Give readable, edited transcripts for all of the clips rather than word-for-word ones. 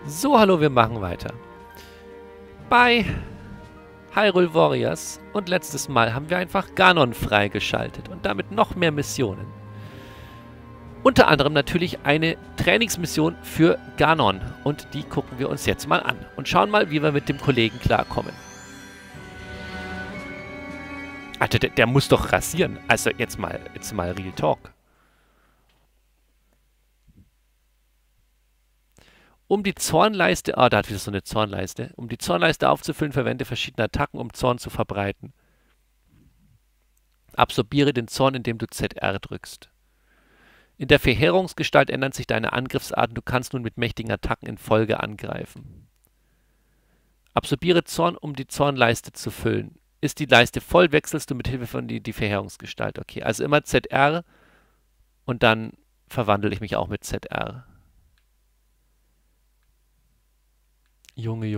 So, hallo, wir machen weiter. Bei Hyrule Warriors und letztes Mal haben wir einfach Ganon freigeschaltet und damit noch mehr Missionen. Unter anderem natürlich eine Trainingsmission für Ganon und die gucken wir uns jetzt mal an und schauen mal, wie wir mit dem Kollegen klarkommen. Alter, der muss doch rasieren. Also jetzt mal Real Talk. Um die Zornleiste, da hat wieder so eine Zornleiste. Um die Zornleiste aufzufüllen, verwende verschiedene Attacken, um Zorn zu verbreiten. Absorbiere den Zorn, indem du ZR drückst. In der Verheerungsgestalt ändern sich deine Angriffsarten. Du kannst nun mit mächtigen Attacken in Folge angreifen. Absorbiere Zorn, um die Zornleiste zu füllen. Ist die Leiste voll, wechselst du mit Hilfe von die Verheerungsgestalt. Okay, also immer ZR und dann verwandle ich mich auch mit ZR. Junge.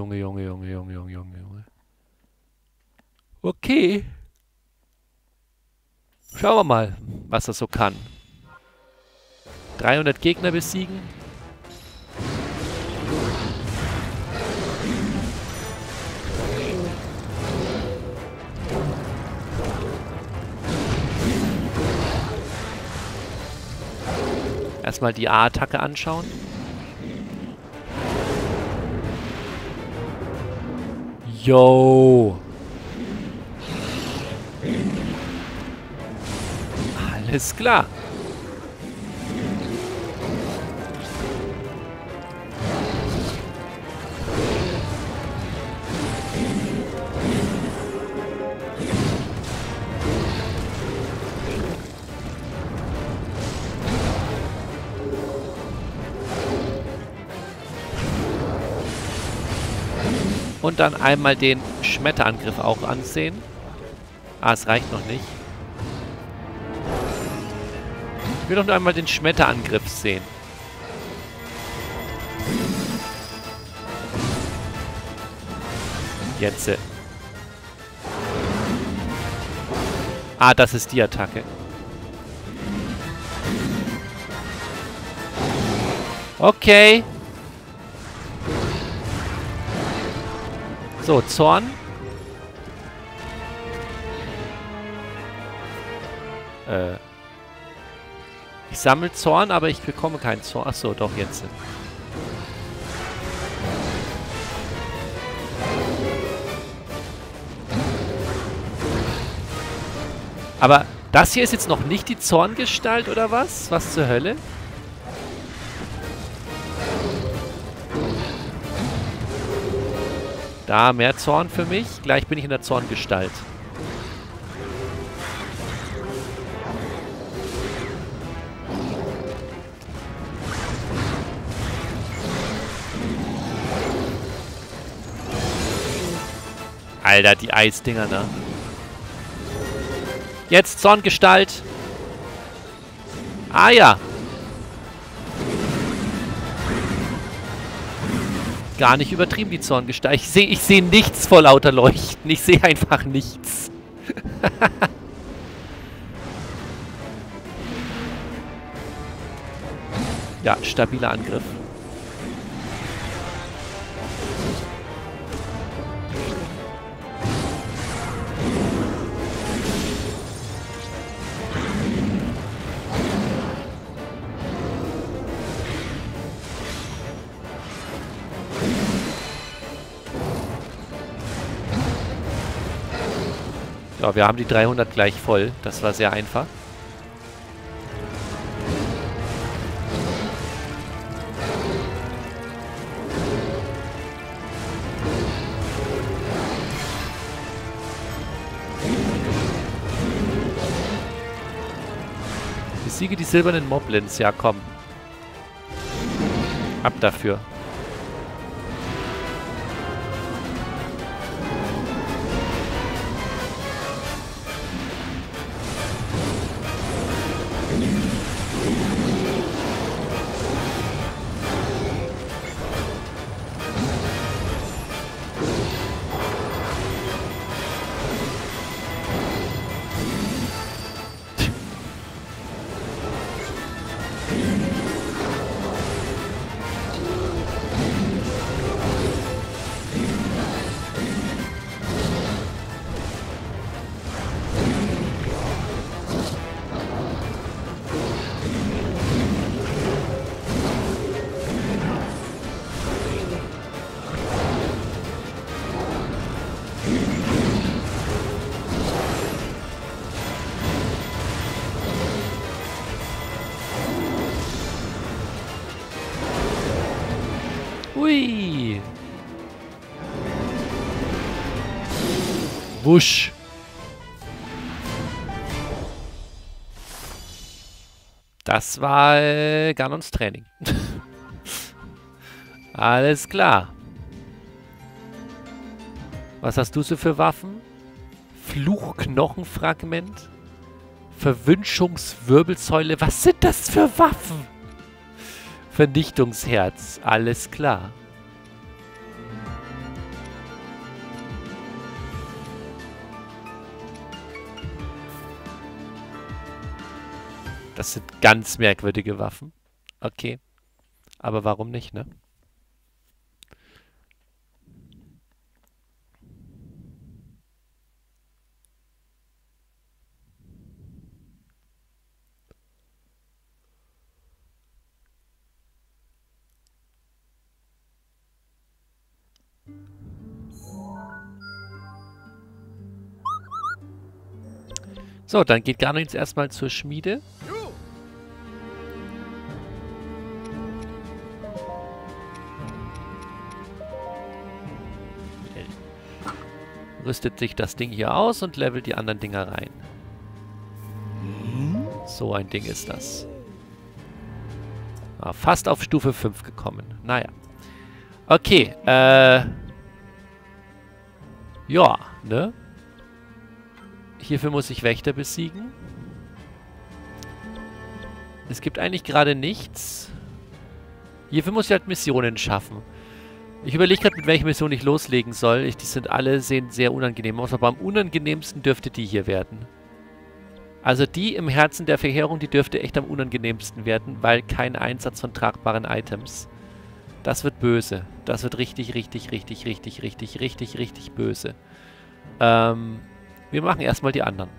Okay. Schauen wir mal, was er so kann. 300 Gegner besiegen. Erstmal die A-Attacke anschauen. Yo. Alles klar. Und dann einmal den Schmetterangriff auch ansehen. Ah, es reicht noch nicht. Ich will doch nur einmal den Schmetterangriff sehen. Jetzt. Ah, das ist die Attacke. Okay. So, Zorn. Ich sammle Zorn, aber ich bekomme keinen Zorn. Achso, doch, jetzt. Aber das hier ist jetzt noch nicht die Zorngestalt, oder was? Was zur Hölle? Da, mehr Zorn für mich. Gleich bin ich in der Zorngestalt. Alter, die Eisdinger, ne? Jetzt Zorngestalt. Ah ja. Gar nicht übertrieben, die Zorngestalt. Ich seh nichts vor lauter Leuchten. Ich sehe einfach nichts. Ja, stabiler Angriff. Ja, wir haben die 300 gleich voll. Das war sehr einfach. Besiege die silbernen Moblins. Ja, komm. Ab dafür. Hui. Wusch. Das war Ganons Training. Alles klar. Was hast du so für Waffen? Fluchknochenfragment? Verwünschungswirbelsäule? Was sind das für Waffen? Vernichtungsherz. Alles klar. Das sind ganz merkwürdige Waffen. Okay. Aber warum nicht, ne? So, dann geht Ganon jetzt erstmal zur Schmiede. Rüstet sich das Ding hier aus und levelt die anderen Dinger rein. So ein Ding ist das. Ah, fast auf Stufe 5 gekommen. Naja. Okay, ja, ne? Hierfür muss ich Wächter besiegen. Es gibt eigentlich gerade nichts. Hierfür muss ich halt Missionen schaffen. Ich überlege gerade, mit welcher Mission ich loslegen soll. Die sind alle, sehen sehr unangenehm aus, aber am unangenehmsten dürfte die hier werden. Also die im Herzen der Verheerung, die dürfte echt am unangenehmsten werden, weil kein Einsatz von tragbaren Items. Das wird böse. Das wird richtig, richtig, richtig, richtig, richtig, richtig, richtig böse. Wir machen erstmal die anderen.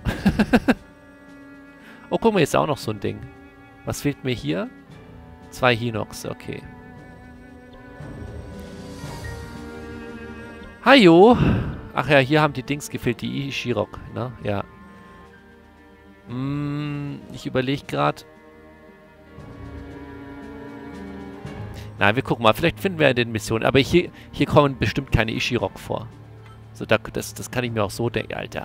Oh, guck mal, jetzt ist auch noch so ein Ding. Was fehlt mir hier? 2 Hinox, okay. Hajo! Ach ja, hier haben die Dings gefehlt, die Ishirok, ne? Ja. Ich überlege gerade. Na, wir gucken mal. Vielleicht finden wir in den Missionen. Aber hier kommen bestimmt keine Ishirok vor. So, das kann ich mir auch so denken, Alter.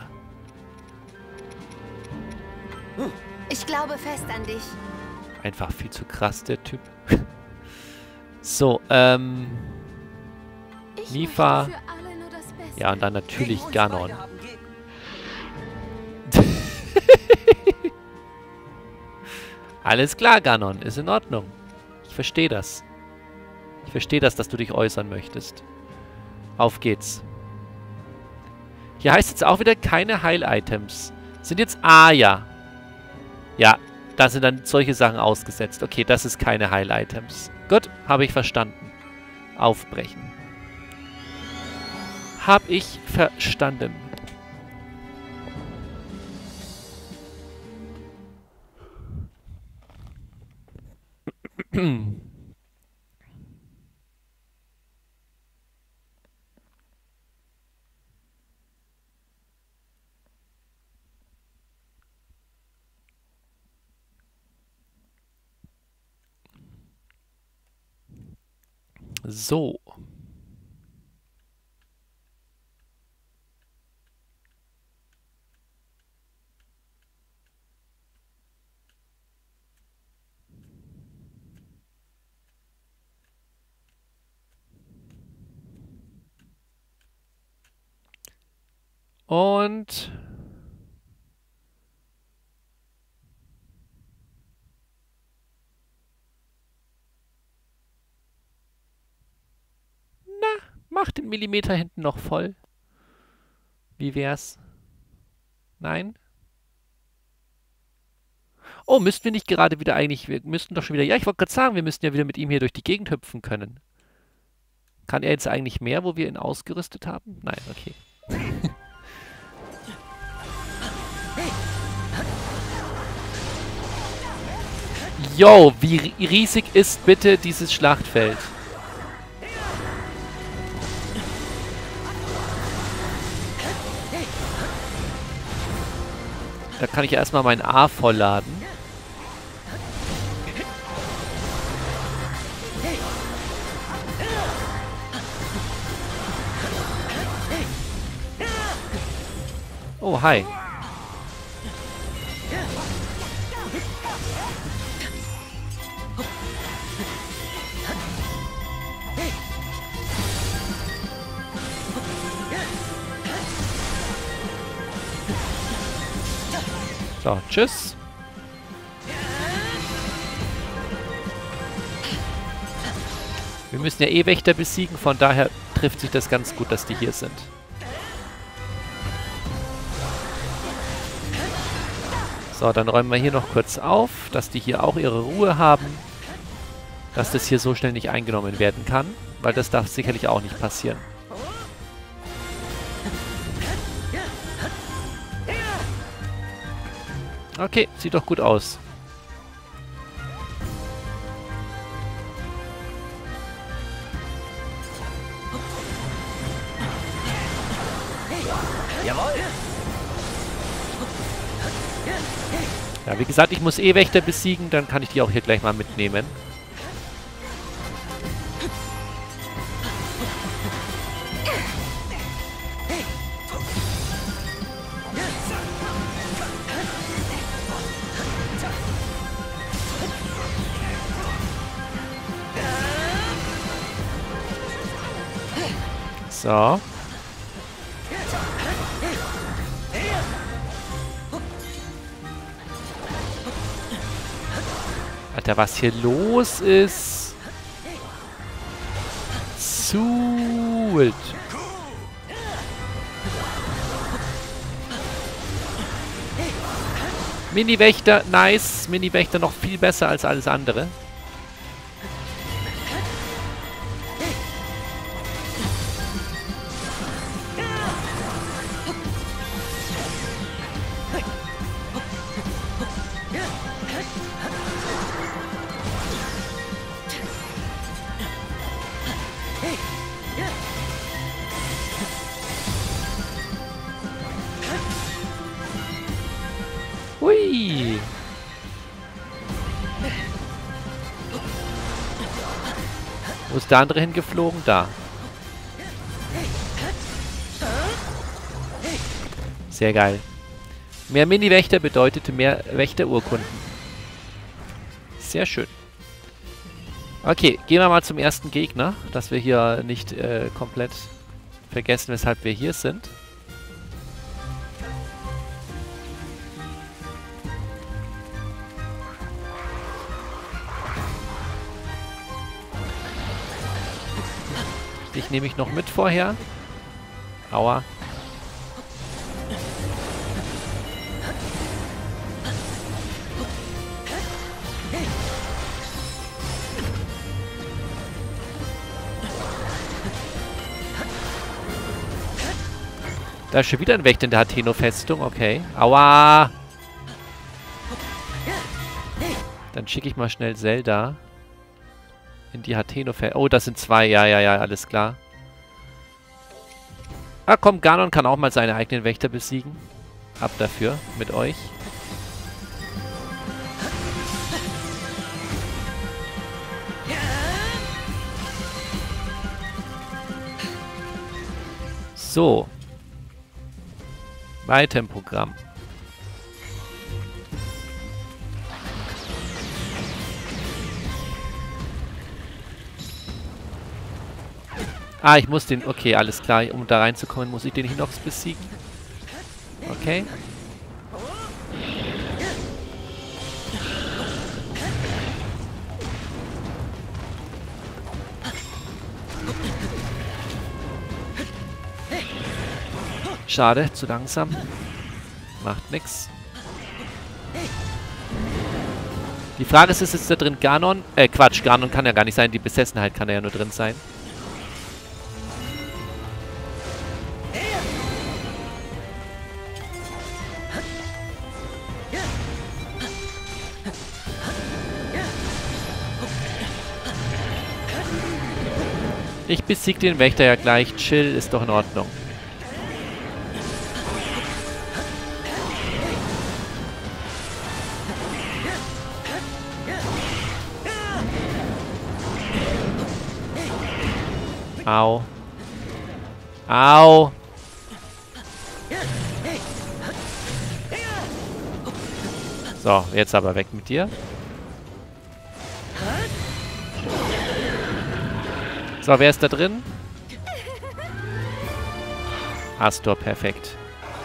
Ich glaube fest an dich. Einfach viel zu krass, der Typ. So, Nifa. Ja, und dann natürlich Ganon. Alles klar, Ganon. Ist in Ordnung. Ich verstehe das. Ich verstehe das, dass du dich äußern möchtest. Auf geht's. Hier heißt jetzt auch wieder keine Heil-Items. Sind jetzt... Ah, ja. Ja, da sind dann solche Sachen ausgesetzt. Okay, das ist keine Heil-Items. Gut, habe ich verstanden. Aufbrechen. Hab ich verstanden. So. Und... Mach den Millimeter hinten noch voll. Wie wär's? Nein? Oh, müssten wir nicht gerade wieder eigentlich... Wir müssten doch schon wieder... Ja, ich wollte gerade sagen, wir müssten ja wieder mit ihm hier durch die Gegend hüpfen können. Kann er jetzt eigentlich mehr, wo wir ihn ausgerüstet haben? Nein, okay. Yo, wie riesig ist bitte dieses Schlachtfeld? Da kann ich ja erstmal mein A vollladen. Oh, hi. So, tschüss. Wir müssen ja eh Wächter besiegen, von daher trifft sich das ganz gut, dass die hier sind. So, dann räumen wir hier noch kurz auf, dass die hier auch ihre Ruhe haben. Dass das hier so schnell nicht eingenommen werden kann, weil das darf sicherlich auch nicht passieren. Okay, sieht doch gut aus. Jawohl! Ja, wie gesagt, ich muss eh Wächter besiegen, dann kann ich die auch hier gleich mal mitnehmen. So. Alter, was hier los ist. Zu wild. Mini-Wächter, nice. Mini-Wächter noch viel besser als alles andere. Hui. Wo ist der andere hingeflogen? Da. Sehr geil. Mehr Mini-Wächter bedeutete mehr Wächterurkunden. Sehr schön. Okay, gehen wir mal zum ersten Gegner, dass wir hier nicht komplett vergessen, weshalb wir hier sind. Dich nehme ich noch mit vorher. Aua. Da ist schon wieder ein Wächter in der Hateno-Festung. Okay. Aua. Dann schicke ich mal schnell Zelda in die Hateno-Festung. Oh, das sind zwei. Ja, ja, ja, alles klar. Ah, komm, Ganon kann auch mal seine eigenen Wächter besiegen. Ab dafür, mit euch. So. Weiter im Programm. Ah, ich muss den... Okay, alles klar. Um da reinzukommen, muss ich den Hinox besiegen. Okay. Schade, zu langsam. Macht nix. Die Frage ist jetzt da drin Ganon? Quatsch, Ganon kann ja gar nicht sein. Die Besessenheit kann ja nur drin sein. Ich besiege den Wächter ja gleich. Chill, ist doch in Ordnung. Au. Au. So, jetzt aber weg mit dir. So, wer ist da drin? Astor, perfekt.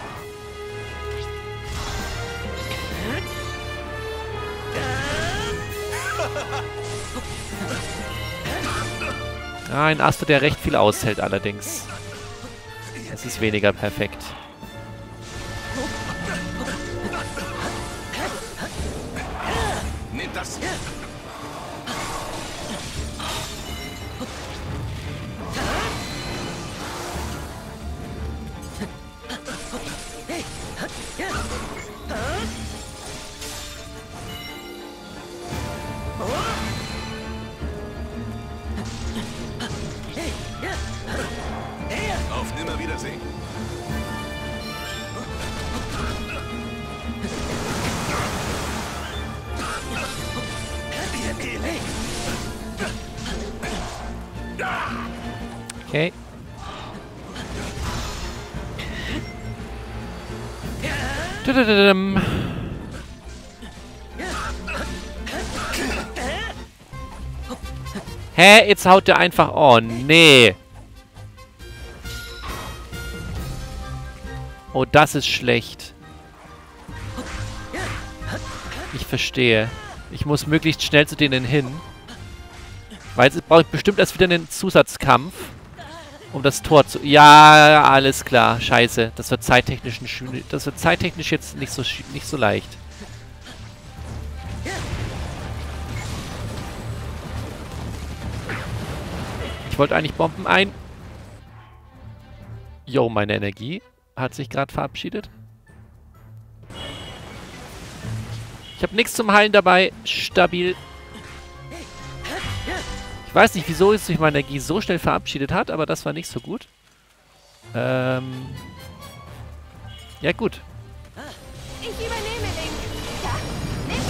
Ein Astor, der recht viel aushält allerdings. Das ist weniger perfekt. Nimm das. Auf Nimmerwiedersehen. Okay. Tudududum. Hä? Jetzt haut der einfach... Oh, nee. Oh, das ist schlecht. Ich verstehe. Ich muss möglichst schnell zu denen hin. Weil jetzt brauche ich bestimmt erst wieder einen Zusatzkampf. Um das Tor zu... Ja, alles klar. Scheiße. Das wird zeittechnisch jetzt nicht so leicht. Ich wollte eigentlich Bomben ein... Jo, meine Energie hat sich gerade verabschiedet. Ich habe nichts zum Heilen dabei. Stabil. Ich weiß nicht, wieso sich meine Energie so schnell verabschiedet hat, aber das war nicht so gut. Ja, gut. Ich übernehme Link. Ja, nimm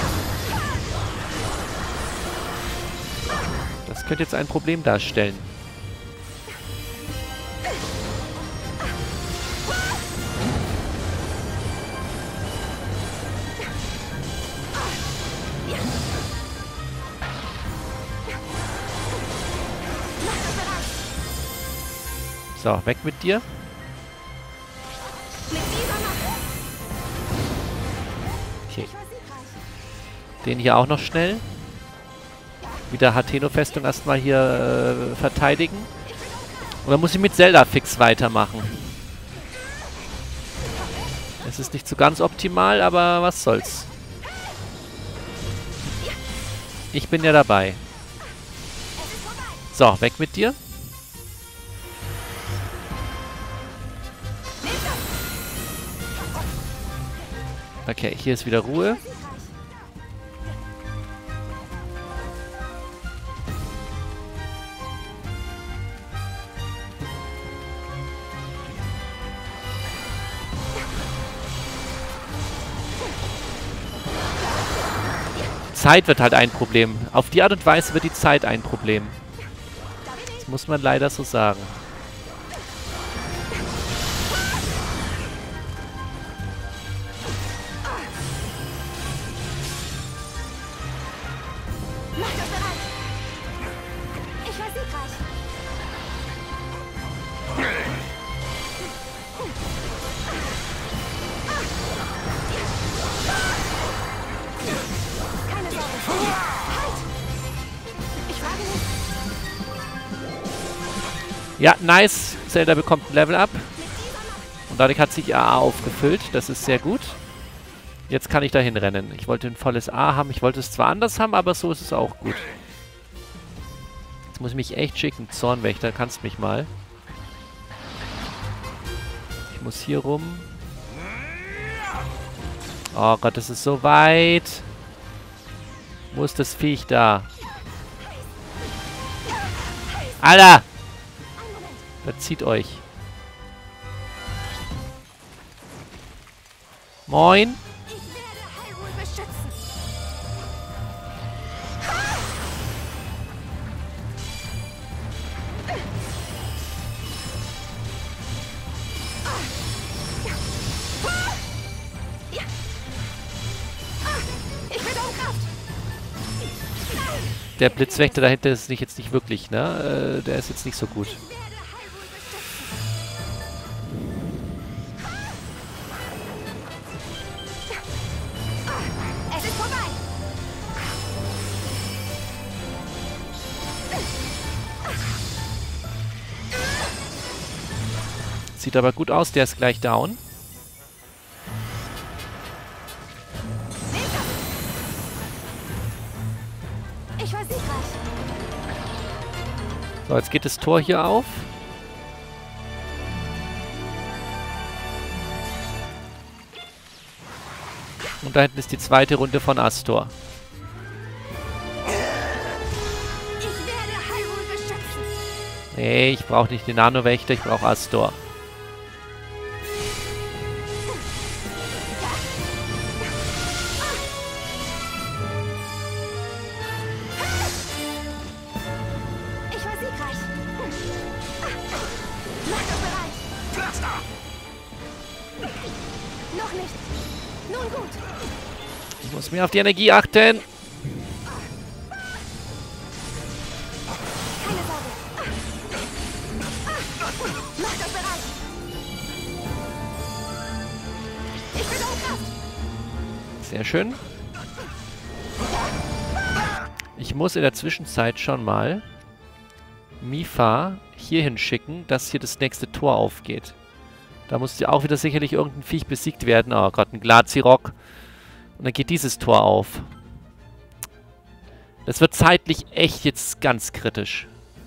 das. Das könnte jetzt ein Problem darstellen. So, weg mit dir. Mit dieser Macht. Okay. Ich war siegreich. Den hier auch noch schnell. Wieder Hateno-Festung erstmal hier verteidigen. Und dann muss ich mit Zelda fix weitermachen. Es ist nicht so ganz optimal, aber was soll's. Ich bin ja dabei. So, weg mit dir. Okay, hier ist wieder Ruhe. Zeit wird halt ein Problem. Auf die Art und Weise wird die Zeit ein Problem. Das muss man leider so sagen. Mach das bereit. Ich war siegreich. Keine Sorge. Halt! Ich frage nicht. Ja, nice. Zelda bekommt ein Level Up. Und dadurch hat sich AA aufgefüllt. Das ist sehr gut. Jetzt kann ich da hinrennen. Ich wollte ein volles A haben. Ich wollte es zwar anders haben, aber so ist es auch gut. Jetzt muss ich mich echt schicken. Zornwächter, kannst mich mal. Ich muss hier rum. Oh Gott, das ist so weit. Wo ist das Viech da? Alter! Verzieht euch. Moin. Ich werde Hyrule beschützen. Der Blitzwächter dahinter ist jetzt nicht wirklich, ne? Der ist jetzt nicht so gut. Es ist vorbei. Sieht aber gut aus, der ist gleich down. Ich war siegreich. So, jetzt geht das Tor hier auf. Und da hinten ist die zweite Runde von Astor. Ich werde Hyrule beschützen. Nee, ich brauche nicht den Nano-Wächter, ich brauche Astor. Ich war siegreich. Macht euch bereit. Pflaster! Noch nicht. Nun gut. Ich muss mehr auf die Energie achten. Keine Sorge. Macht euch bereit. Ich bin Umkraft. Sehr schön. Ich muss in der Zwischenzeit schon mal Mipha hier hinschicken, dass hier das nächste Tor aufgeht. Da muss ja auch wieder sicherlich irgendein Viech besiegt werden. Oh Gott, ein Glacirock. Und dann geht dieses Tor auf. Das wird zeitlich echt jetzt ganz kritisch.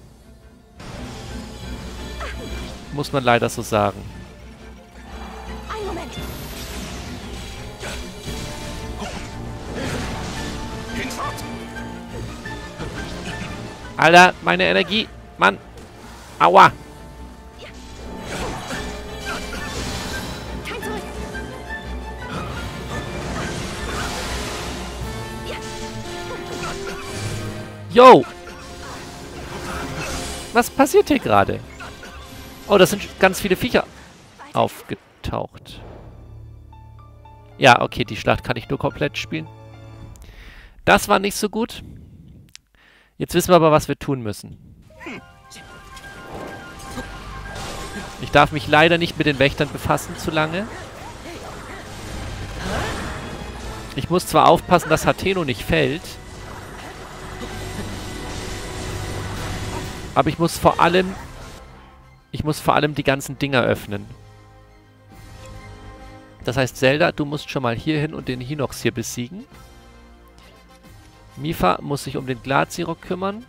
Muss man leider so sagen. Einen Moment. Hinfort! Alter, meine Energie. Mann. Aua. Kein Zurück. Yo. Was passiert hier gerade? Oh, das sind ganz viele Viecher aufgetaucht. Ja, okay, die Schlacht kann ich nur komplett spielen. Das war nicht so gut. Jetzt wissen wir aber, was wir tun müssen. Ich darf mich leider nicht mit den Wächtern befassen zu lange. Ich muss zwar aufpassen, dass Hateno nicht fällt. Aber ich muss vor allem die ganzen Dinger öffnen. Das heißt, Zelda, du musst schon mal hier hin und den Hinox hier besiegen. Mipha muss sich um den Glacirock kümmern.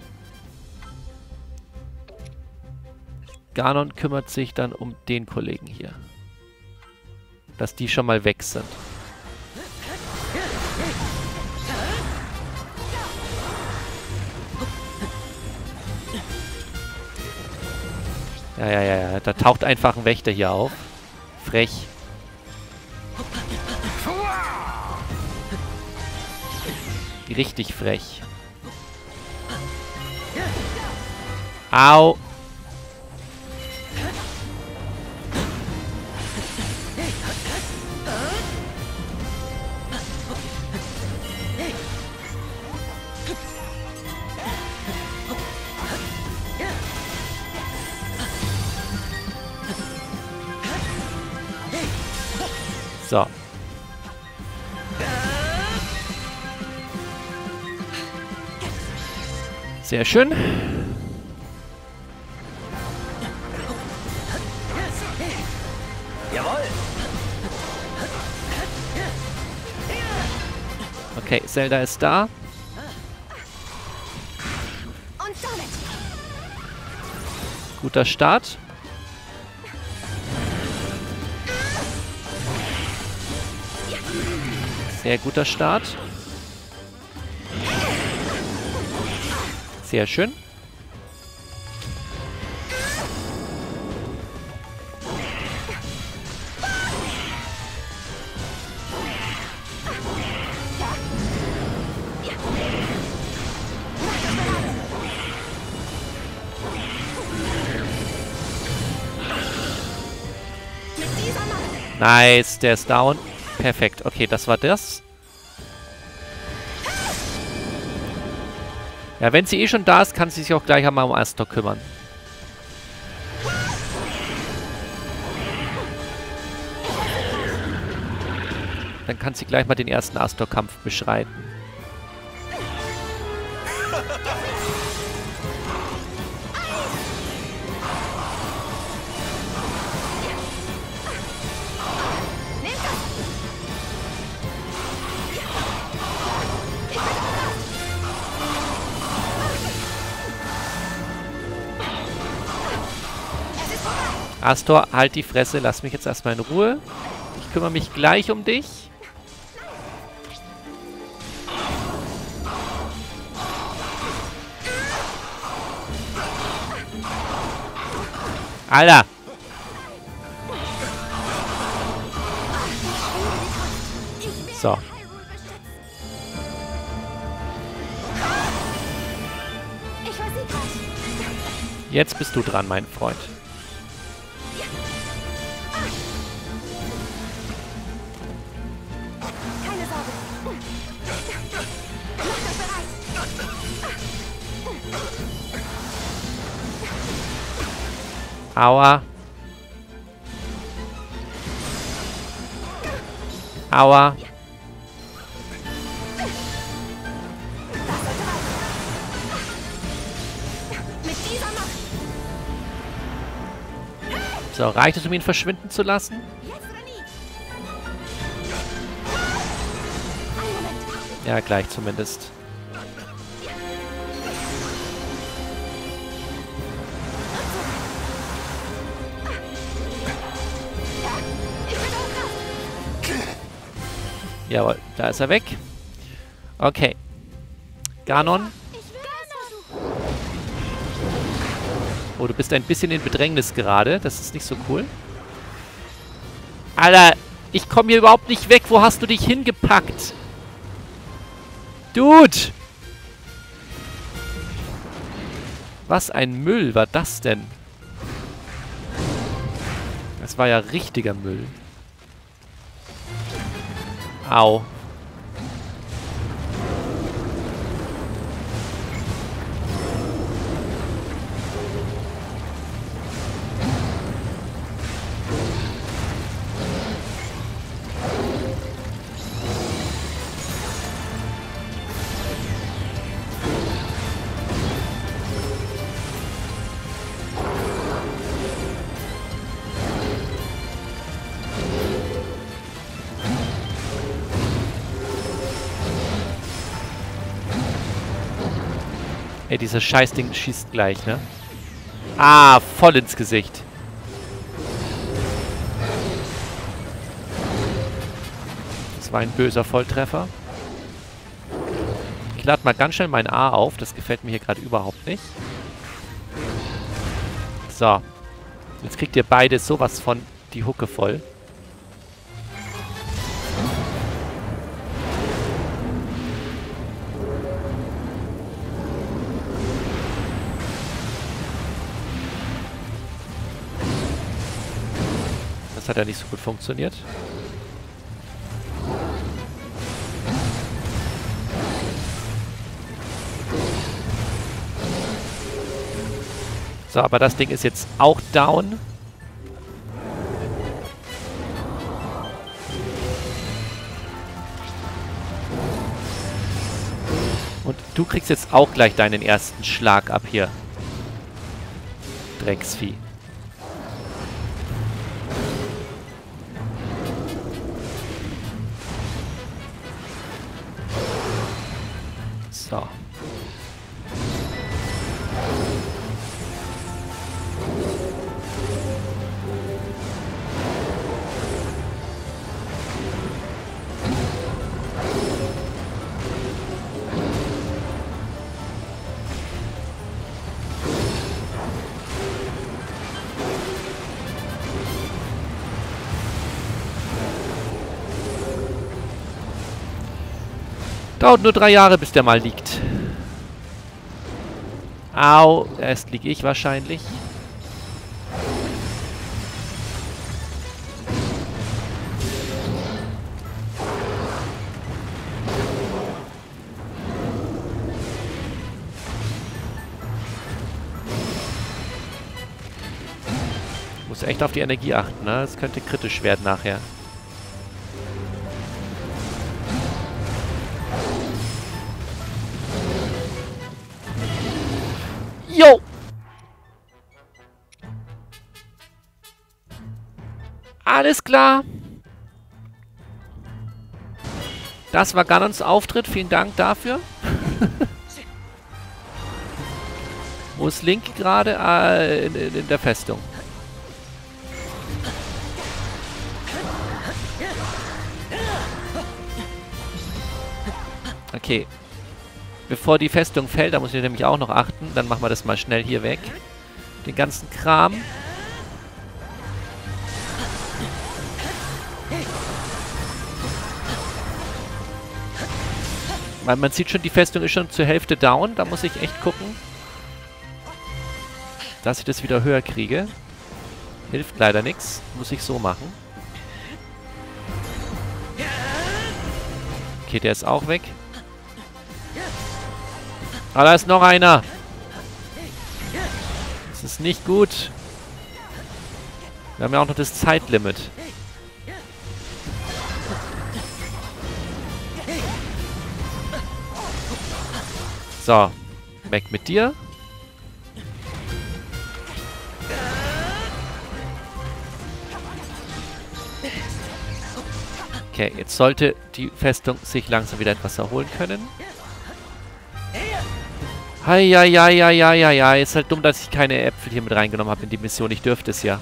Ganon kümmert sich dann um den Kollegen hier. Dass die schon mal weg sind. Ja. Da taucht einfach ein Wächter hier auf. Frech. Richtig frech. Au. So. Sehr schön. Jawohl! Okay, Zelda ist da. Und damit. Guter Start. Sehr guter Start. Sehr schön. Mit dieser Macht. Nice, der ist down. Perfekt. Okay, das war das. Ja, wenn sie eh schon da ist, kann sie sich auch gleich einmal um Astor kümmern. Dann kann sie gleich mal den ersten Astor-Kampf beschreiten. Astor, halt die Fresse, lass mich jetzt erstmal in Ruhe. Ich kümmere mich gleich um dich. Alter! So. Jetzt bist du dran, mein Freund. Keine Sorge. Mach dich bereit. Aua. Aua. Mit dieser Macht. So, reicht es, um ihn verschwinden zu lassen? Jetzt oder nie. Einen Moment. Ja, gleich zumindest. Ich bin auf Kraft. Jawohl, da ist er weg. Okay. Ganon. Ich will es versuchen. Oh, du bist ein bisschen in Bedrängnis gerade. Das ist nicht so cool. Alter, ich komme hier überhaupt nicht weg. Wo hast du dich hingepackt? Dude! Was ein Müll war das denn? Das war ja richtiger Müll. Au. Ey, dieses Scheißding schießt gleich, ne? Ah, voll ins Gesicht. Das war ein böser Volltreffer. Ich lade mal ganz schnell mein A auf. Das gefällt mir hier gerade überhaupt nicht. So. Jetzt kriegt ihr beide sowas von die Hucke voll. Das hat ja nicht so gut funktioniert. So, aber das Ding ist jetzt auch down. Und du kriegst jetzt auch gleich deinen ersten Schlag ab hier. Drecksvieh. So. Dauert nur 3 Jahre, bis der mal liegt. Au, erst liege ich wahrscheinlich. Muss echt auf die Energie achten, ne? Das könnte kritisch werden nachher. Jo! Alles klar. Das war Ganons Auftritt. Vielen Dank dafür. Wo ist Link gerade? In der Festung. Okay. Bevor die Festung fällt, da muss ich nämlich auch noch achten. Dann machen wir das mal schnell hier weg. Den ganzen Kram. Weil man sieht schon, die Festung ist schon zur Hälfte down. Da muss ich echt gucken, dass ich das wieder höher kriege. Hilft leider nichts. Muss ich so machen. Okay, der ist auch weg. Ah, da ist noch einer. Das ist nicht gut. Wir haben ja auch noch das Zeitlimit. So. Weg mit dir. Okay, jetzt sollte die Festung sich langsam wieder etwas erholen können. Ja. Ist halt dumm, dass ich keine Äpfel hier mit reingenommen habe in die Mission. Ich dürfte es ja.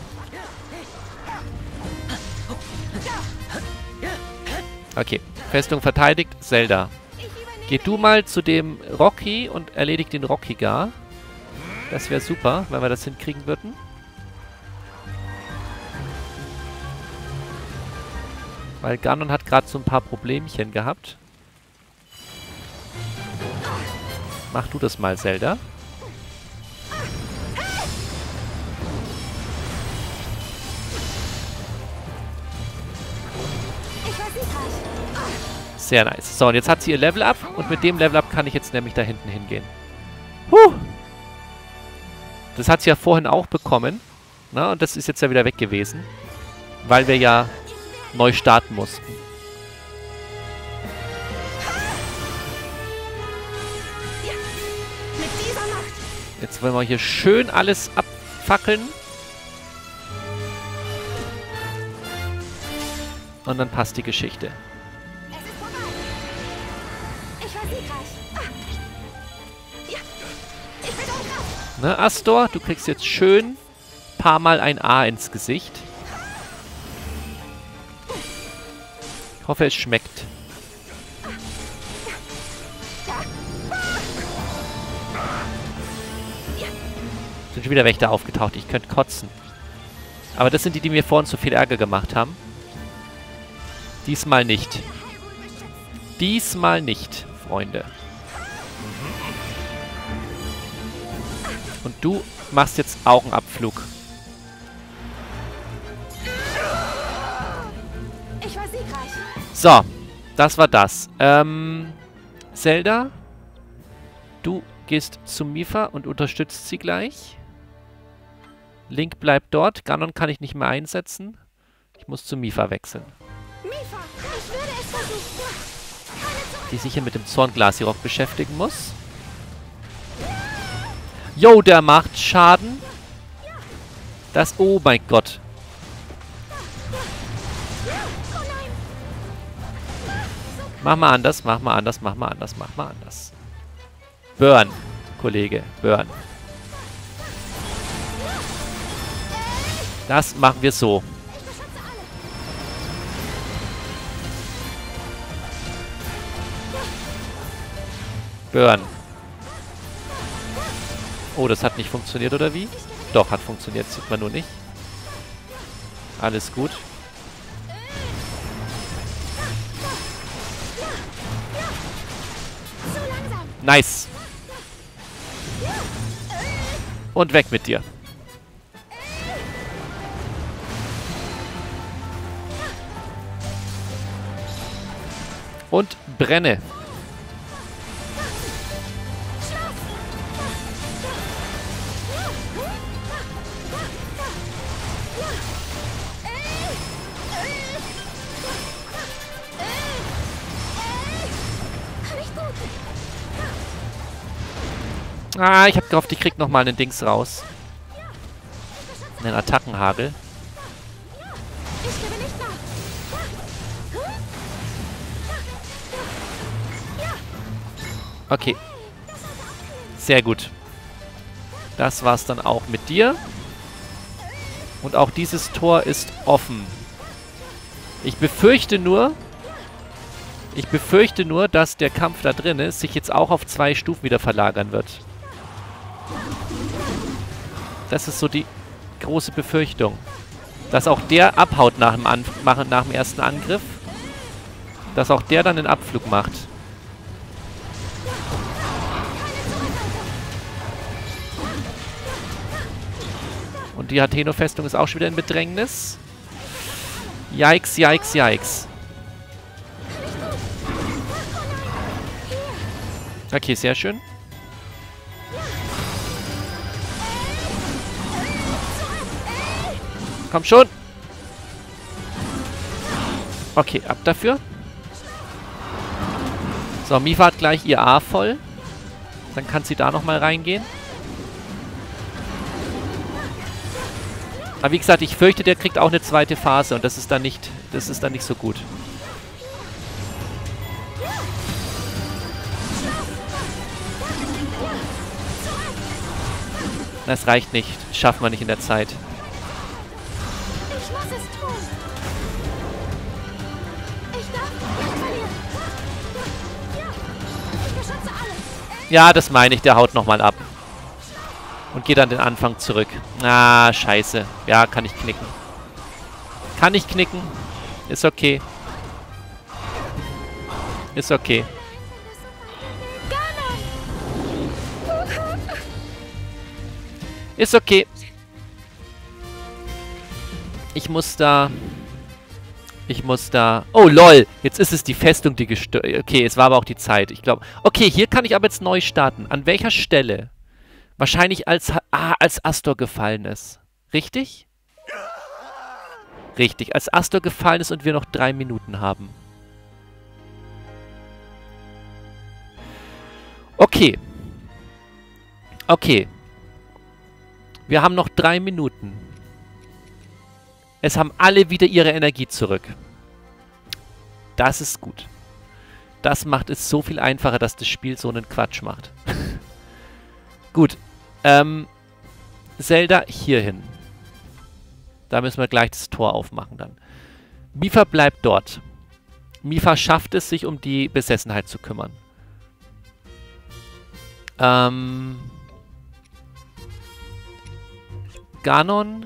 Okay, Festung verteidigt. Zelda. Geh du mal zu dem Rocky und erledig den Rocky gar. Das wäre super, wenn wir das hinkriegen würden. Weil Ganon hat gerade so ein paar Problemchen gehabt. Mach du das mal, Zelda. Sehr nice. So, und jetzt hat sie ihr Level Up. Und mit dem Level Up kann ich jetzt nämlich da hinten hingehen. Das hat sie ja vorhin auch bekommen. Na, und das ist jetzt ja wieder weg gewesen. Weil wir ja neu starten mussten. Jetzt wollen wir hier schön alles abfackeln. Und dann passt die Geschichte. Ne, Astor, du kriegst jetzt schön paar Mal ein A ins Gesicht. Ich hoffe, es schmeckt. Sind schon wieder Wächter aufgetaucht. Ich könnte kotzen. Aber das sind die, die mir vorhin zu viel Ärger gemacht haben. Diesmal nicht. Diesmal nicht, Freunde. Und du machst jetzt auch einen Abflug. Ich war siegreich. So, das war das. Zelda, du gehst zu Mipha und unterstützt sie gleich. Link bleibt dort. Ganon kann ich nicht mehr einsetzen. Ich muss zu Mipha wechseln. Mipha, ich würde es versuchen. Die sich hier mit dem Zornglas-Rock beschäftigen muss. Jo, der macht Schaden. Das... Oh mein Gott. Mach mal anders, mach mal anders, mach mal anders, mach mal anders. Burn, Kollege, burn. Das machen wir so. Burn. Oh, das hat nicht funktioniert, oder wie? Doch, hat funktioniert, sieht man nur nicht. Alles gut. Nice. Und weg mit dir. Und brenne. Ah, ich hab gehofft, ich krieg nochmal einen Dings raus. Einen Attackenhagel. Ich gebe nicht nach. Okay. Sehr gut. Das war's dann auch mit dir. Und auch dieses Tor ist offen. Ich befürchte nur, dass der Kampf da drin ist, sich jetzt auch auf 2 Stufen wieder verlagern wird. Das ist so die große Befürchtung. Dass auch der abhaut nach dem ersten Angriff. Dass auch der dann den Abflug macht. Und die Hateno-Festung ist auch schon wieder in Bedrängnis. Yikes, yikes, yikes. Okay, sehr schön. Komm schon. Okay, ab dafür. So, Mipha hat gleich ihr A voll. Dann kann sie da nochmal reingehen. Aber wie gesagt, ich fürchte, der kriegt auch eine zweite Phase und das ist dann nicht so gut. Das reicht nicht. Schaffen wir nicht in der Zeit. Ich muss es tun. Ich darf nicht verlieren. Ja, ich beschütze alles. Ja, das meine ich. Der haut nochmal ab. Und geht an den Anfang zurück. Ah, scheiße. Ja, kann ich knicken. Kann ich knicken. Ist okay. Ist okay. Ist okay. Ich muss da... Oh, lol. Jetzt ist es die Festung, die gestört... Okay, es war aber auch die Zeit. Ich glaube... Okay, hier kann ich aber jetzt neu starten. An welcher Stelle? Wahrscheinlich als Astor gefallen ist. Richtig? Richtig. Als Astor gefallen ist und wir noch 3 Minuten haben. Okay. Okay. Wir haben noch 3 Minuten. Es haben alle wieder ihre Energie zurück. Das ist gut. Das macht es so viel einfacher, dass das Spiel so einen Quatsch macht. Gut. Zelda hierhin. Da müssen wir gleich das Tor aufmachen dann. Mipha bleibt dort. Mipha schafft es, sich um die Besessenheit zu kümmern. Ganon.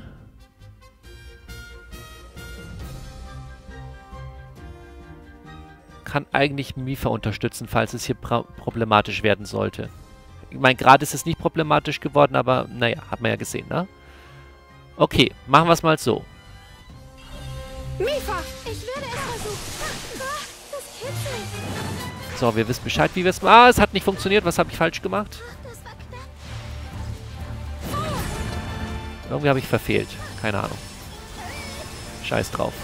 Kann eigentlich Mipha unterstützen, falls es hier problematisch werden sollte. Ich meine, gerade ist es nicht problematisch geworden, aber naja, hat man ja gesehen, ne? Okay, machen wir es mal so. Mipha, ich werde es versuchen. Das kitzelt. So, wir wissen Bescheid, wie wir es machen. Ah, es hat nicht funktioniert. Was habe ich falsch gemacht? Das war knapp. Irgendwie habe ich verfehlt. Keine Ahnung. Scheiß drauf.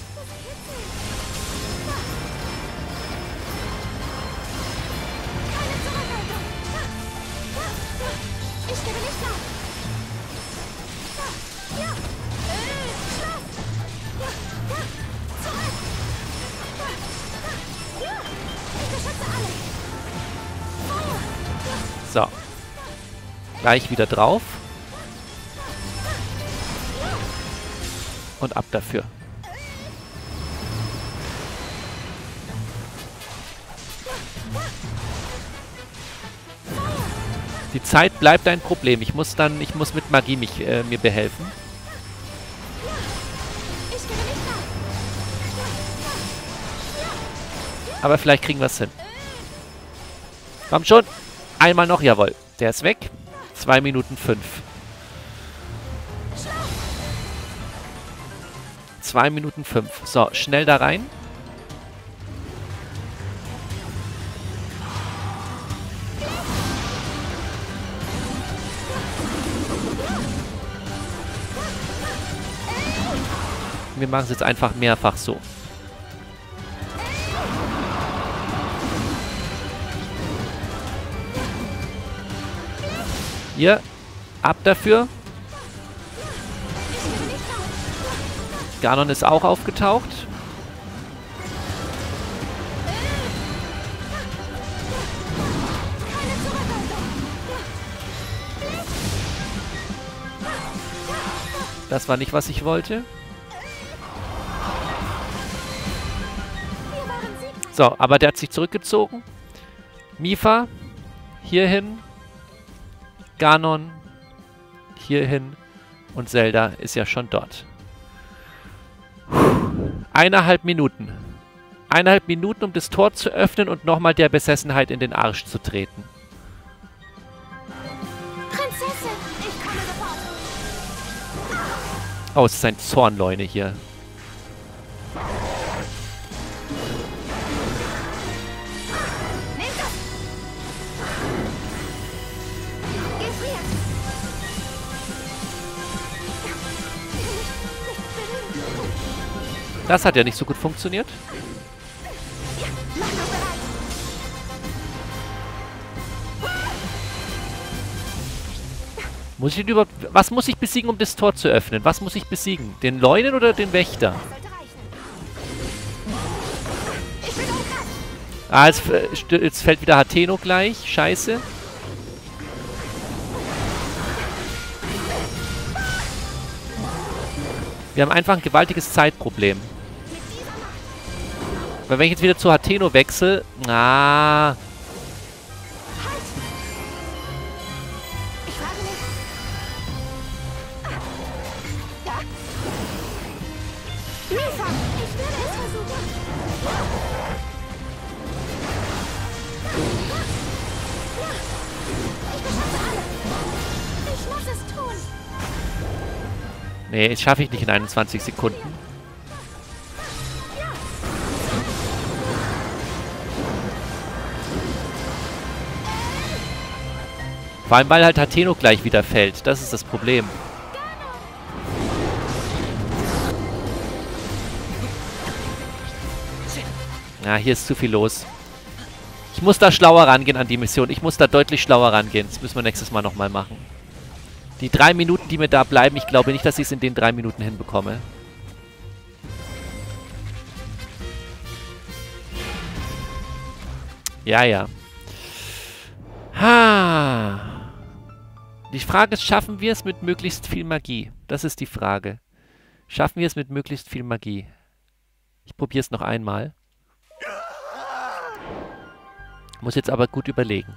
Ich gebe nicht nach. Ja. Schloss. Ja. Zurück. Ja. Ich beschütze alles. So. Gleich wieder drauf. Und ab dafür. Die Zeit bleibt ein Problem. Ich muss mit Magie mir behelfen. Ich gebe nicht nach. Aber vielleicht kriegen wir es hin. Komm schon. Einmal noch, jawohl. Der ist weg. 2 Minuten 5. 2 Minuten 5. So, schnell da rein. Wir machen es jetzt einfach mehrfach so. Hier, ab dafür. Ganon ist auch aufgetaucht. Das war nicht, was ich wollte. So, aber der hat sich zurückgezogen. Mipha, hierhin. Ganon, hierhin. Und Zelda ist ja schon dort. 1,5 Minuten. 1,5 Minuten, um das Tor zu öffnen und nochmal der Besessenheit in den Arsch zu treten. Prinzessin, ich komme sofort. Oh, es ist ein Zornleune hier. Nimm das! Gefriert! Das hat ja nicht so gut funktioniert. Mach noch bereit! Muss ich denn überhaupt... Was muss ich besiegen, um das Tor zu öffnen? Was muss ich besiegen? Den Leunen oder den Wächter? Das sollte reichen. Ich bin umkreist! Ah, jetzt fällt wieder Hateno gleich. Scheiße. Wir haben einfach ein gewaltiges Zeitproblem. Weil wenn ich jetzt wieder zu Hateno wechsle... Ah... Ich frage mich. Ja. Mipha, ich werde es versuchen. Ich beschaffe alles. Ich muss es tun. Nee, das schaffe ich nicht in 21 Sekunden. Vor allem, weil halt Hateno gleich wieder fällt. Das ist das Problem. Ja, hier ist zu viel los. Ich muss da schlauer rangehen an die Mission. Ich muss da deutlich schlauer rangehen. Das müssen wir nächstes Mal nochmal machen. Die 3 Minuten, die mir da bleiben, ich glaube nicht, dass ich es in den 3 Minuten hinbekomme. Ja, ja. Ha. Die Frage ist, schaffen wir es mit möglichst viel Magie? Das ist die Frage. Schaffen wir es mit möglichst viel Magie? Ich probiere es noch einmal. Muss jetzt aber gut überlegen.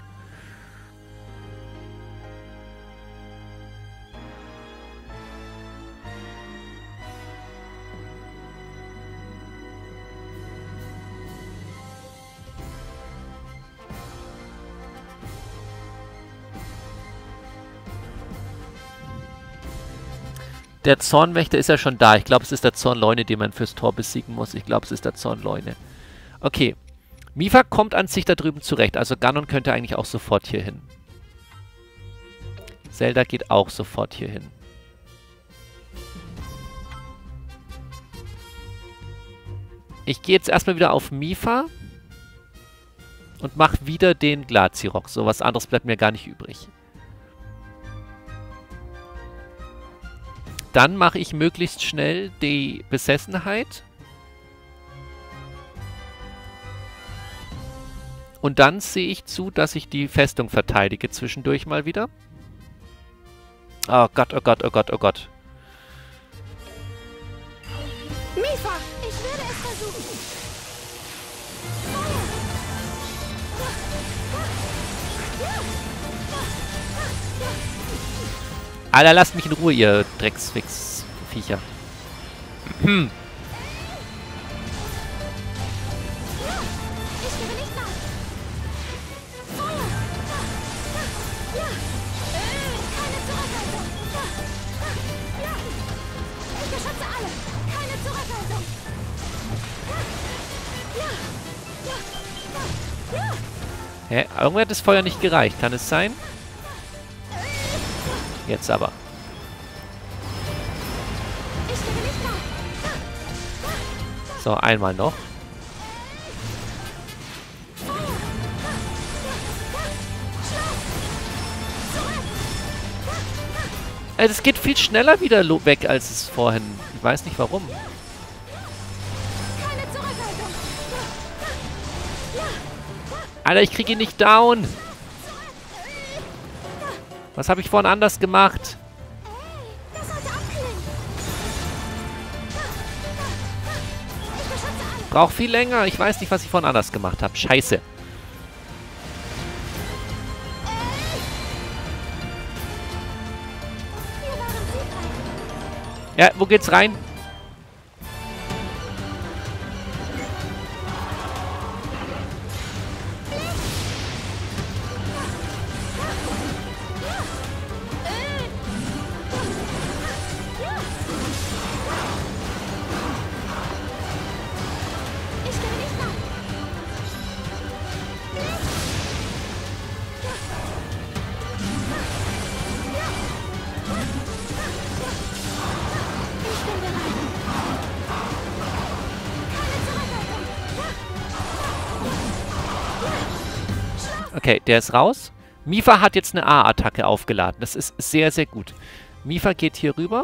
Der Zornwächter ist ja schon da. Ich glaube, es ist der Zornleune, den man fürs Tor besiegen muss. Ich glaube, es ist der Zornleune. Okay. Mipha kommt an sich da drüben zurecht. Also Ganon könnte eigentlich auch sofort hier hin. Zelda geht auch sofort hier hin. Ich gehe jetzt erstmal wieder auf Mipha. Und mache wieder den Glazirock. So was anderes bleibt mir gar nicht übrig. Dann mache ich möglichst schnell die Besessenheit. Und dann sehe ich zu, dass ich die Festung verteidige zwischendurch mal wieder. Oh Gott, oh Gott, oh Gott, oh Gott. Mipha, ich werde es versuchen. Alter, lasst mich in Ruhe, ihr Drecksfix-Viecher. Ich gebe nicht nach. Feuer! Ja! Keine Zurückhaltung! Ja! Ich beschütze alle! Keine Zurückhaltung! Ja! Hä? Irgendwie hat das Feuer nicht gereicht. Kann es sein? Jetzt aber. Ich gebe nicht nach. So, einmal noch. Es geht viel schneller wieder weg, als es vorhin. Ich weiß nicht warum. Keine Zurückhaltung. Alter, ich kriege ihn nicht down. Was habe ich vorhin anders gemacht? Das sollte abklingen. Ich beschütze alle. Braucht viel länger. Ich weiß nicht, was ich vorhin anders gemacht habe. Scheiße. Wir waren siegreich. Ja, wo geht's rein? Ich gehe nicht nach. Ich bin bereit. Okay, der ist raus. Mipha hat jetzt eine A-Attacke aufgeladen. Das ist sehr, sehr gut. Mipha geht hier rüber.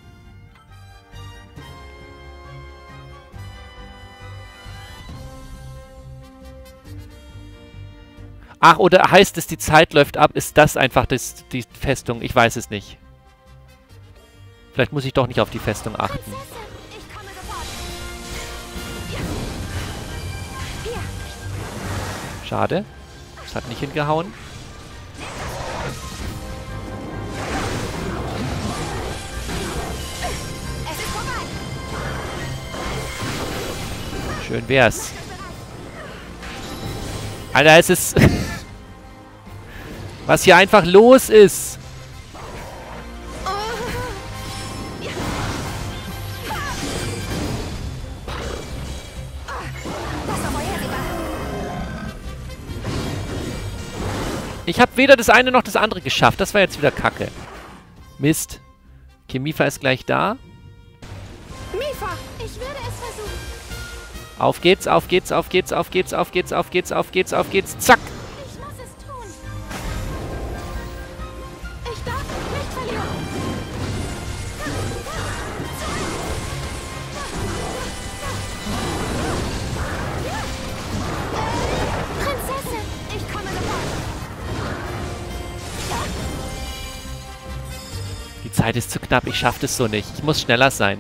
Ach, oder heißt es, die Zeit läuft ab? Ist das einfach die Festung? Ich weiß es nicht. Vielleicht muss ich doch nicht auf die Festung achten. Prinzessin, ich komme sofort. Ja. Hier. Schade. Das hat nicht hingehauen. Es ist vorbei. Schön wär's. Alter, es ist... Was hier einfach los ist. Oh. Ja. Das war vorhersehbar. Ich habe weder das eine noch das andere geschafft. Das war jetzt wieder Kacke. Mist. Okay, Mipha ist gleich da. Mipha, ich werde es versuchen. Auf geht's, auf geht's, auf geht's, auf geht's, auf geht's, auf geht's, auf geht's, auf geht's. Zack. Ich muss es tun. Ich darf nicht verlieren. Prinzessin, ich komme sofort. Die Zeit ist zu knapp. Ich schaffe das so nicht. Ich muss schneller sein.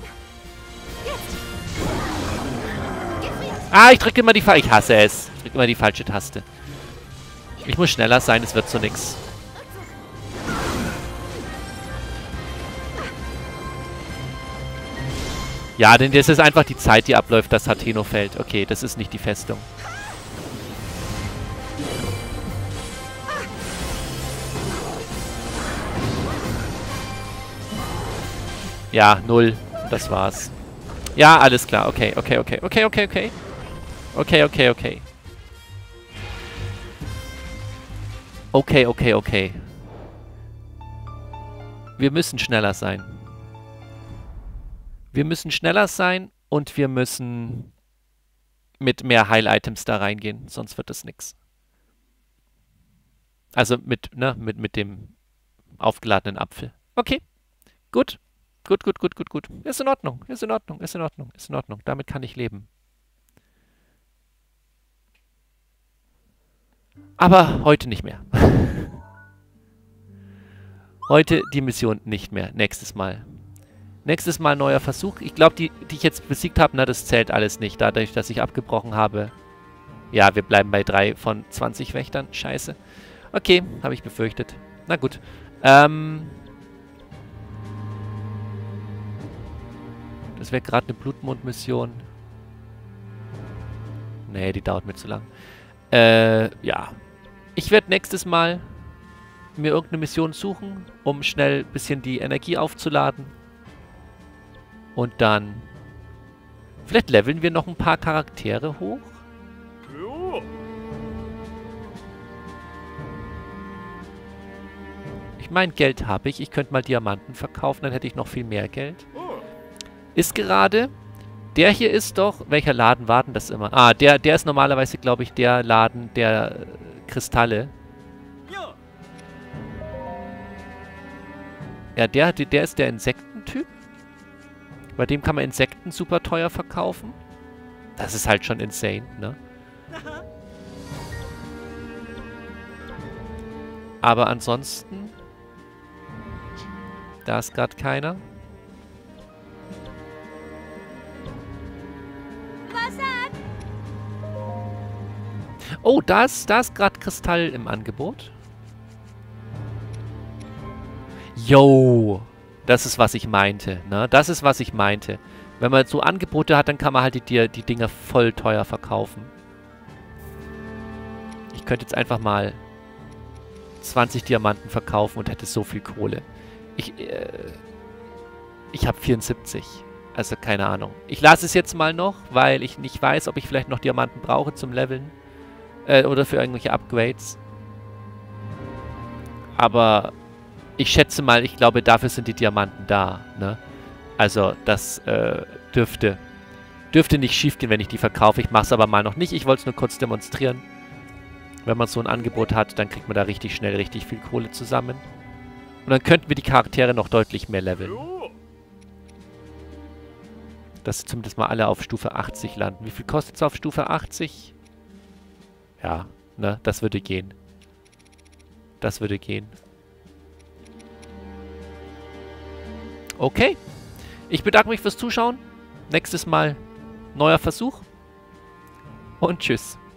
Ah, ich drücke immer die falsche... Ich hasse es. Ich drücke immer die falsche Taste. Ich muss schneller sein. Es wird so nix. Ja, denn das ist einfach die Zeit, die abläuft, dass Hateno fällt. Okay, das ist nicht die Festung. Ja, 0. Das war's. Ja, alles klar. Okay, okay, okay. Okay, okay, okay. Okay, okay, okay. Okay, okay, okay. Wir müssen schneller sein. Wir müssen schneller sein und wir müssen mit mehr Heil-Items da reingehen, sonst wird das nix. Also mit dem aufgeladenen Apfel. Okay, gut. Gut, gut, gut, gut, gut. Ist in Ordnung, ist in Ordnung, ist in Ordnung, ist in Ordnung. Damit kann ich leben. Aber heute nicht mehr. Heute die Mission nicht mehr. Nächstes Mal. Nächstes Mal neuer Versuch. Ich glaube, die ich jetzt besiegt habe, das zählt alles nicht. Dadurch, dass ich abgebrochen habe. Ja, wir bleiben bei 3 von 20 Wächtern. Scheiße. Okay, habe ich befürchtet. Na gut. Das wäre gerade eine Blutmond-Mission. Nee, die dauert mir zu lang. Ja. Ich werde nächstes Mal mir irgendeine Mission suchen, um schnell ein bisschen die Energie aufzuladen. Und dann... Vielleicht leveln wir noch ein paar Charaktere hoch? Ich meine, Geld habe ich. Ich könnte mal Diamanten verkaufen, dann hätte ich noch viel mehr Geld. Ist gerade... Der hier ist doch... Welcher Laden war denn das immer? Ah, der ist normalerweise, glaube ich, der Laden der Kristalle. Ja, der ist der Insektentyp. Bei dem kann man Insekten super teuer verkaufen. Das ist halt schon insane, ne? Aber ansonsten... Da ist gerade keiner. Was ab? Oh, da ist gerade Kristall im Angebot. Yo! Das ist, was ich meinte, ne? Das ist, was ich meinte. Wenn man so Angebote hat, dann kann man halt die Dinger voll teuer verkaufen. Ich könnte jetzt einfach mal 20 Diamanten verkaufen und hätte so viel Kohle. Ich habe 74. Also keine Ahnung. Ich lasse es jetzt mal noch, weil ich nicht weiß, ob ich vielleicht noch Diamanten brauche zum Leveln. Oder für irgendwelche Upgrades. Aber ich schätze mal, ich glaube, dafür sind die Diamanten da, ne? Also das dürfte nicht schief gehen, wenn ich die verkaufe. Ich mache es aber mal noch nicht. Ich wollte es nur kurz demonstrieren. Wenn man so ein Angebot hat, dann kriegt man da richtig schnell richtig viel Kohle zusammen. Und dann könnten wir die Charaktere noch deutlich mehr leveln. Dass sie zumindest mal alle auf Stufe 80 landen. Wie viel kostet es auf Stufe 80? Ja, ne, das würde gehen. Das würde gehen. Okay. Ich bedanke mich fürs Zuschauen. Nächstes Mal neuer Versuch. Und tschüss.